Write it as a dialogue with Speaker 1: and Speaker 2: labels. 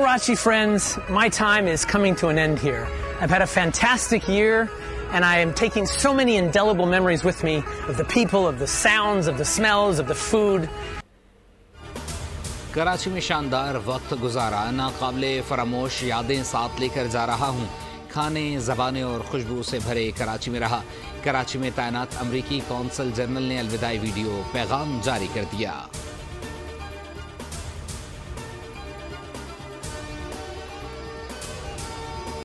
Speaker 1: Karachi friends, my time is coming to an end here. I've had a fantastic year and I am taking so many indelible memories with me of the people, of the sounds, of the smells, of the food.
Speaker 2: Karachi में शानदार वक्त गुजारा, नाकाबिले फरामोश यादें साथ लेकर जा रहा हूँ। खाने, ज़बानें और खुशबू से भरे कराची में रहा। कराची में तैनात अमरीकी कौंसल जनरल ने अलविदाई वीडियो पैगाम जारी कर दिया।